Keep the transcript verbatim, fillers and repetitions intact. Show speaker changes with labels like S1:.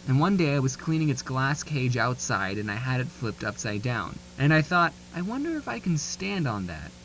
S1: And one day I was cleaning its glass cage outside and I had it flipped upside down. And I thought, I wonder if I can stand on that.